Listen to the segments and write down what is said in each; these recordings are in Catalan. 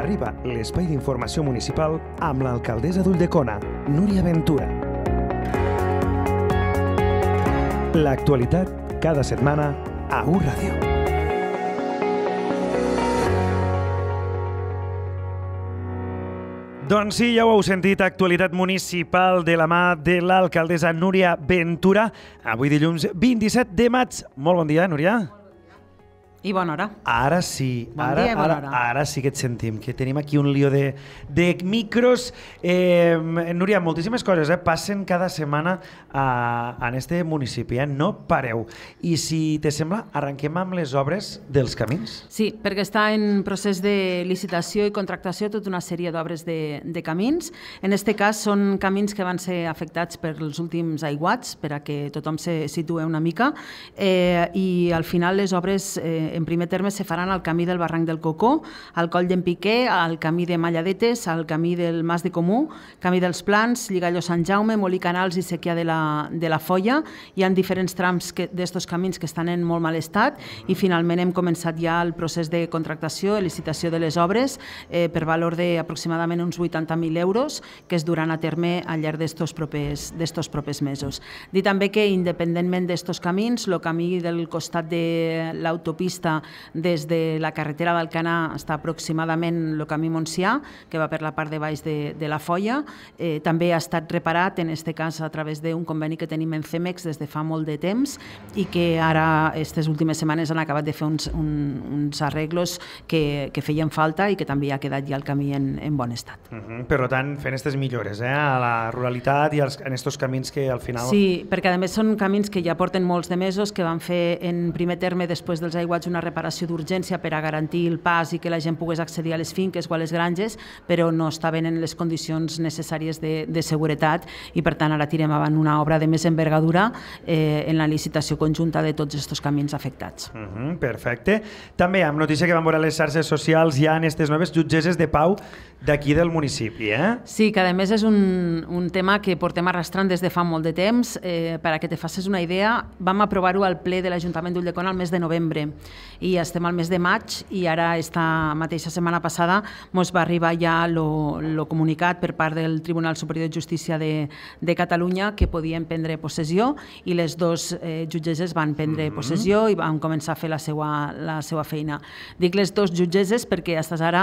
Arriba l'espai d'informació municipal amb l'alcaldessa d'Ulldecona, Núria Ventura. L'actualitat cada setmana a U Ràdio. Doncs sí, ja ho heu sentit, actualitat municipal de la mà de l'alcaldessa Núria Ventura. Avui dilluns 27 de maig. Molt bon dia, Núria. I bona hora. Ara sí, bon dia i bona hora. Ara sí que et sentim, que tenim aquí un lío de micros. Núria, moltíssimes coses passen cada setmana en este municipi, no pareu. I si te sembla, arrenquem amb les obres dels camins? Sí, perquè està en procés de licitació i contractació tota una sèrie d'obres de camins. En aquest cas són camins que van ser afectats pels últims aiguats, per a que tothom se situï una mica, i al final les obres en primer terme se faran al camí del Barranc del Cocó, al Coll d'en Piquer, al camí de Malladetes, al camí del Mas de Comú, camí dels Plans, Lligalló Sant Jaume, Molí Canals i Sequià de la Foia. Hi ha diferents trams d'estos camins que estan en molt mal estat i finalment hem començat ja el procés de contractació, licitació de les obres per valor d'aproximadament uns 80.000 euros que es duran a terme al llarg d'estos propers mesos. Dir també que independentment d'estos camins, el camí del costat de l'autopista des de la carretera d'Alcanar està aproximadament el camí Montsià, que va per la part de baix de la Foia. També ha estat reparat, en aquest cas a través d'un conveni que tenim en CEMEX des de fa molt de temps i que ara, aquestes últimes setmanes, han acabat de fer uns arreglos que feien falta i que també ha quedat ja el camí en bon estat. Per tant, fent aquestes millores a la ruralitat i en aquests camins que al final... Sí, perquè a més són camins que ja porten molts de mesos, que van fer en primer terme després dels aiguats una reparació d'urgència per a garantir el pas i que la gent pogués accedir a les finques o a les granges, però no estaven en les condicions necessàries de seguretat i per tant ara tirem avant una obra de més envergadura en la licitació conjunta de tots aquests camins afectats. Perfecte. També amb notícia que van veure les xarxes socials hi ha aquestes noves jutgesses de pau d'aquí del municipi. Sí, que a més és un tema que portem arrastrant des de fa molt de temps. Per a que te facis una idea, vam aprovar-ho al ple de l'Ajuntament d'Ulldecona al mes de novembre i estem al mes de maig i ara esta mateixa setmana passada ens va arribar ja el comunicat per part del Tribunal Superior de Justícia de Catalunya que podien prendre possessió i les dues jutgesses van prendre possessió i van començar a fer la seva feina. Dic les dues jutgesses perquè fins ara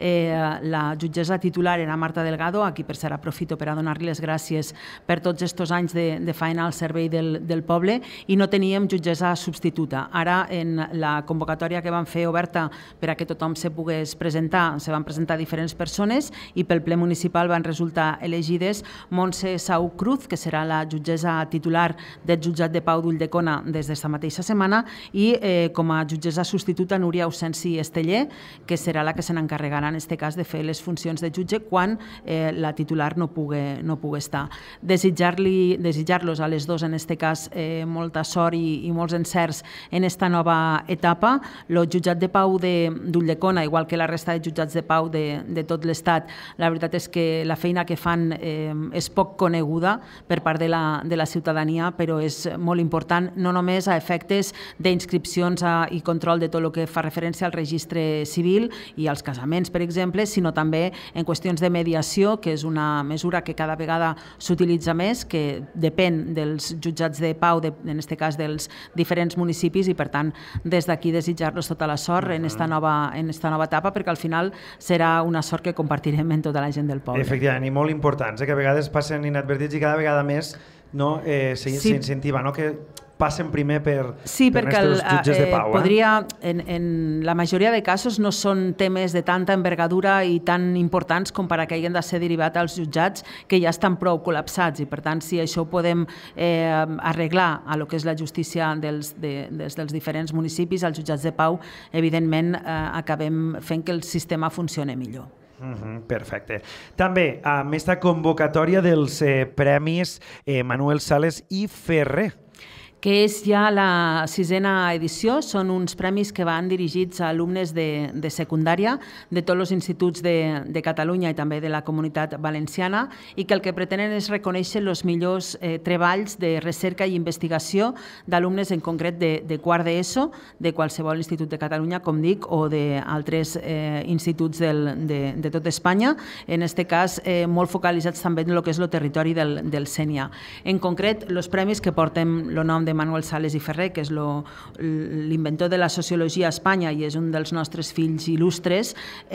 la jutgessa titular era Marta Delgado, a qui per cert aprofito per a donar-li les gràcies per tots aquests anys de feina al servei del poble, i no teníem jutgessa substituta. Ara en la convocatòria que van fer oberta per a que tothom se pogués presentar, se van presentar diferents persones i pel ple municipal van resultar elegides Montse Sau Cruz, que serà la jutgessa titular del jutjat de pau d'Ulldecona des d'esta mateixa setmana, i com a jutgessa substituta Núria Ausensi Esteller, que serà la que se n'encarregarà en aquest cas de fer les funcions de jutge quan la titular no pugui estar. Desitjar-los a les dues en aquest cas molta sort i molts encerts en esta nova etapa. El jutjat de pau d'Ulldecona, igual que la resta de jutjats de pau de tot l'Estat, la veritat és que la feina que fan és poc coneguda per part de la ciutadania, però és molt important, no només a efectes d'inscripcions i control de tot el que fa referència al registre civil i als casaments, per exemple, sinó també en qüestions de mediació, que és una mesura que cada vegada s'utilitza més, que depèn dels jutjats de pau, en aquest cas dels diferents municipis, i per tant des d'aquí desitjar-los tota la sort en esta nova etapa, perquè al final serà una sort que compartirem amb tota la gent del poble. Efectivament, i molt importants, que a vegades passen inadvertits i cada vegada més s'incentiva que passen primer per aquests jutges de pau. En la majoria de casos no són temes de tanta envergadura i tan importants com per a que hagin de ser derivats als jutjats que ja estan prou col·lapsats, i per tant si això ho podem arreglar a lo que és la justícia dels diferents municipis, als jutjats de pau, evidentment acabem fent que el sistema funcioni millor. Perfecte. També amb aquesta convocatòria dels Premis Manuel Sales i Ferrer. que és ja la 6a edició. Són uns premis que van dirigits a alumnes de secundària de tots els instituts de Catalunya i també de la Comunitat Valenciana i que el que pretenen és reconèixer els millors treballs de recerca i investigació d'alumnes en concret de quart d'ESO, de qualsevol institut de Catalunya, com dic, o d'altres instituts de tot Espanya, en aquest cas molt focalitzats també en el que és el territori del Sénia. En concret, els premis que porten el nom de Manuel Sales i Ferrer, que és l'inventor de la sociologia a Espanya i és un dels nostres fills il·lustres,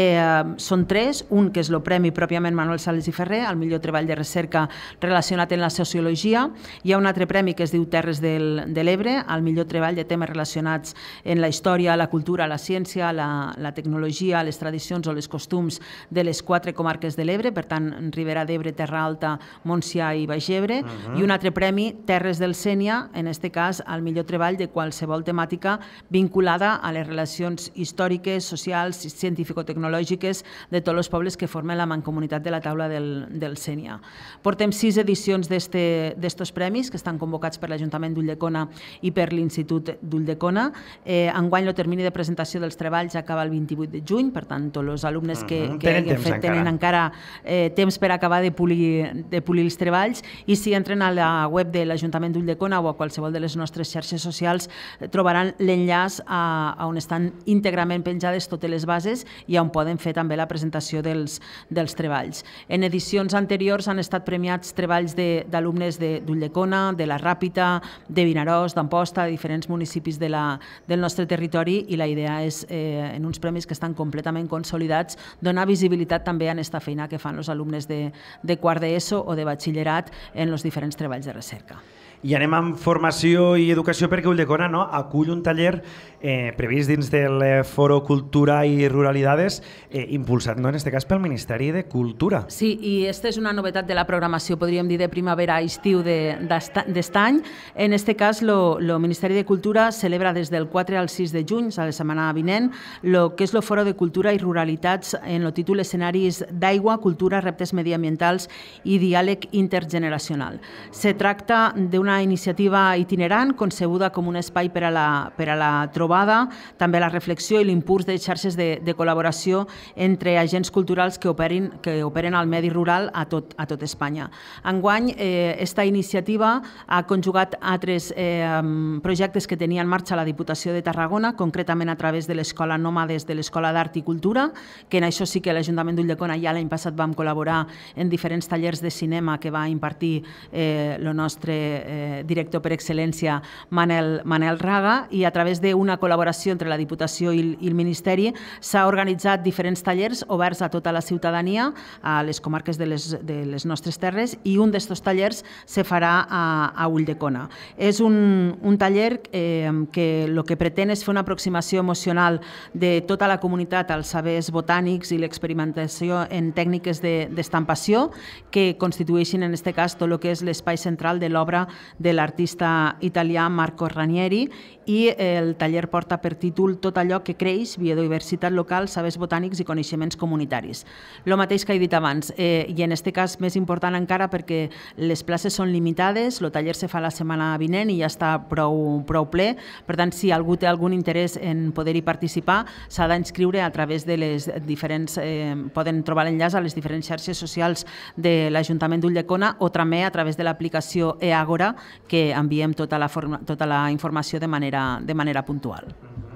són 3. Un, que és el premi pròpiament Manuel Sales i Ferrer, al millor treball de recerca relacionat amb la sociologia. Hi ha un altre premi que es diu Terres de l'Ebre, al millor treball de temes relacionats amb la història, la cultura, la ciència, la tecnologia, les tradicions o les costums de les 4 comarques de l'Ebre, per tant, Ribera d'Ebre, Terra Alta, Montsià i Baix Ebre. I un altre premi, Terres del Sénia, en aquest cas, al millor treball de qualsevol temàtica vinculada a les relacions històriques, socials i científico-tecnològiques de tots els pobles que formen la mancomunitat de la taula del Sénia. Portem 6 edicions d'estos premis que estan convocats per l'Ajuntament d'Ulldecona i per l'Institut d'Ulldecona. Enguany, el termini de presentació dels treballs acaba el 28 de juny, per tant, tots els alumnes que hagin fet tenen encara temps per acabar de polir els treballs, i si entren a la web de l'Ajuntament d'Ulldecona o a qualsevol de les nostres xarxes socials trobaran l'enllaç on estan íntegrament penjades totes les bases i on poden fer també la presentació dels treballs. En edicions anteriors han estat premiats treballs d'alumnes d'Ulldecona, de la Ràpita, de Vinaròs, d'Amposta, de diferents municipis del nostre territori, i la idea és, en uns premis que estan completament consolidats, donar visibilitat també a aquesta feina que fan els alumnes de quart d'ESO o de batxillerat en els diferents treballs de recerca. I anem amb formació i educació, perquè Ulldecona acull un taller previst dins del Foro Cultura i Ruralidades, impulsat en aquest cas pel Ministeri de Cultura. Sí, i aquesta és una novetat de la programació, podríem dir, de primavera-estiu d'est any. En aquest cas, el Ministeri de Cultura celebra des del 4 al 6 de juny, a la setmana vinent, el que és el Foro de Cultura i Ruralitats en el títol Escenaris d'aigua, cultura, reptes mediambientals i diàleg intergeneracional. Se tracta d'una iniciativa itinerant concebuda com un espai per a la trobada, també la reflexió i l'impuls de xarxes de col·laboració entre agents culturals que operen al medi rural a tot Espanya. Enguany, aquesta iniciativa ha conjugat altres projectes que tenia en marxa la Diputació de Tarragona, concretament a través de l'Escola Nòmades de l'Escola d'Art i Cultura, que en això sí que l'Ajuntament d'Ulldecona ja l'any passat vam col·laborar en diferents tallers de cinema que va impartir el nostre director per excel·lència Manel Raga, i a través d'una col·laboració entre la Diputació i el Ministeri s'ha organitzat diferents tallers oberts a tota la ciutadania, a les comarques de les nostres terres, i un d'aquests tallers se farà a Ulldecona. És un taller que el que pretén és fer una aproximació emocional de tota la comunitat als sabers botànics i l'experimentació en tècniques d'estampació que constitueixin en aquest cas tot el que és l'espai central de l'obra de l'artista italià Marco Ranieri, i el taller porta per títol Tot allò que creix, biodiversitat local, sabers botànics i coneixements comunitaris. El mateix que he dit abans, i en aquest cas més important encara perquè les places són limitades, el taller se fa la setmana vinent i ja està prou ple, per tant, si algú té algun interès en poder-hi participar, s'ha d'inscriure a través de les diferents, poden trobar l'enllaç a les diferents xarxes socials de l'Ajuntament d'Ulldecona o també a través de l'aplicació eAgora, que enviem tota la informació de manera puntual.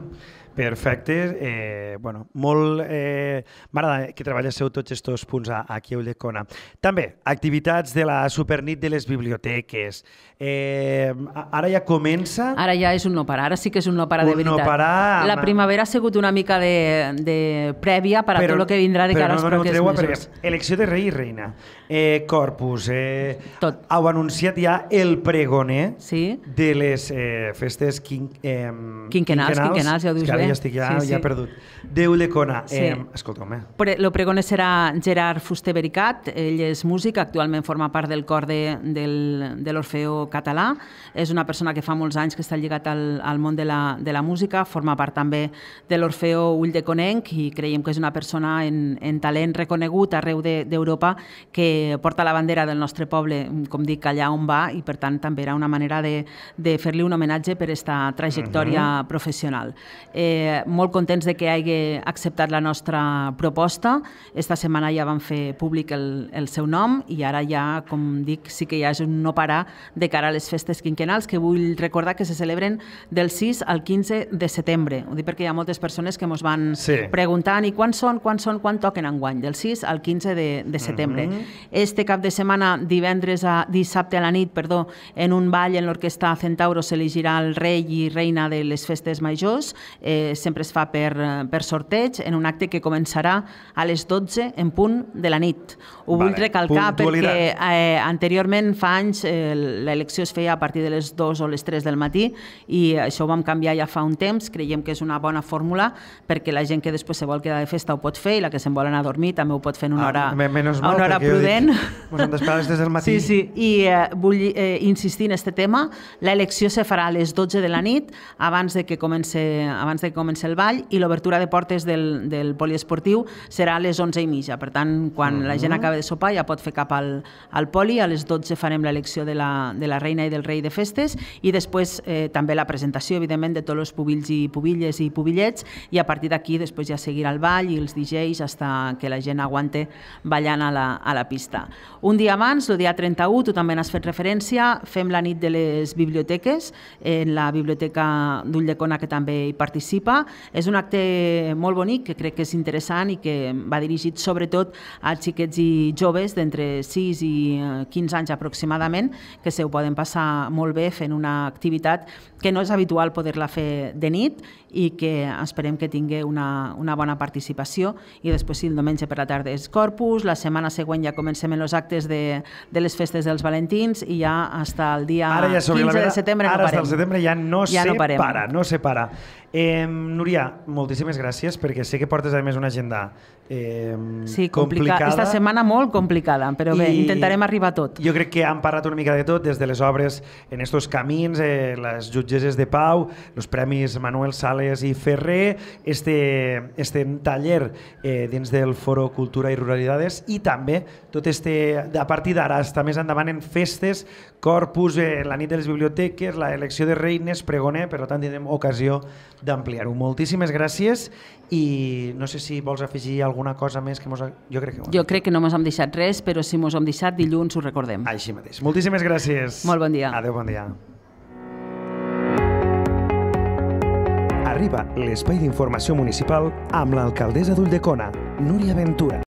Perfecte. M'agrada que treballeu tots aquests punts aquí a Ulldecona. També, activitats de la Supernit de les biblioteques. Ara ja comença... Ara ja és un no parar, ara sí que és un no parar de veritat. La primavera ha sigut una mica de prèvia per a tot el que vindrà de cara als propers mesos. Elecció de rei i reina, Corpus, heu anunciat ja el pregoner de les festes quinquenals, ja ho dius bé. ja estic ja perdut. De Ulldecona. Escolta, home. Lo pregone serà Gerard Fuster Vericat, ell és músic, actualment forma part del cor de l'Orfeó Català, és una persona que fa molts anys que està lligat al món de la música, forma part també de l'Orfeó Ulldeconenc i creiem que és una persona en talent reconegut arreu d'Europa que porta la bandera del nostre poble, com dic, allà on va, i per tant també era una manera de fer-li un homenatge per aquesta trajectòria professional. Molt contents de que hagi acceptat la nostra proposta. Esta setmana ja van fer públic el seu nom i ara ja, com dic, sí que ja és un no parar de cara a les festes quinquennals que vull recordar que se celebren del 6 al 15 de setembre. Ho dic perquè hi ha moltes persones que ens van preguntant i quan toquen enguany? Del 6 al 15 de setembre. Este cap de setmana, dissabte a la nit, en un ball en l'Orquestra Centauro s'elegirà el rei i reina de les festes majors. Sempre es fa per sorteig, en un acte que començarà a les 12 en punt de la nit. Ho vull recalcar perquè anteriorment, fa anys, l'elecció es feia a partir de les 2 o les 3 del matí i això ho vam canviar ja fa un temps. Creiem que és una bona fórmula perquè la gent que després se vol quedar de festa ho pot fer i la que se'n vol anar a dormir també ho pot fer en una hora prudent. Ens hem d'esperar des del matí. Sí, i vull insistir en aquest tema. L'elecció se farà a les 12 de la nit abans de que comenci el ball i l'obertura de portes del poliesportiu serà a les 11:30. Per tant, quan la gent acaba de sopar ja pot fer cap al poli. A les 12 farem l'elecció de la reina i del rei de festes i després també la presentació, evidentment, de tots els pubills i pubilles i pubillets i a partir d'aquí després ja seguirà el ball i els DJs fins que la gent aguante ballant a la pista. Un dia abans, el dia 31, tu també n'has fet referència, fem la nit de les biblioteques, en la Biblioteca d'Ulldecona que també hi participa. És un acte molt bonic que crec que és interessant i que va dirigit sobretot a xiquets i joves d'entre 6 i 15 anys aproximadament, que se ho poden passar molt bé fent una activitat que no és habitual poder-la fer de nit i que esperem que tingui una bona participació. I després, el diumenge per la tarda és Corpus, la setmana següent ja comencem els actes de les festes dels Valentins i ja fins el dia 15 de setembre no parem. Ara, fins al setembre ja no se para. Núria, moltíssimes gràcies perquè sé que portes a més una agenda complicada. Esta setmana molt complicada, però bé, intentarem arribar a tot. Jo crec que hem parlat una mica de tot, des de les obres en estos camins, les jutgesses de pau, els premis Manuel Sales i Ferrer, este taller dins del Foro Cultura i Ruralidades i també tot a partir d'ara, està més endavant en festes, Corpus, la nit de les biblioteques, l'elecció de reines, pregoner, per tant tindrem ocasió d'ampliar-ho. Moltíssimes gràcies i no sé si vols afegir alguna cosa més que jo crec que no ens hem deixat res, però si ens hem deixat dilluns ho recordem. Així mateix. Moltíssimes gràcies. Molt bon dia. Adéu, bon dia. Arriba l'espai d'informació municipal amb l'alcaldessa d'Ulldecona, Núria Ventura.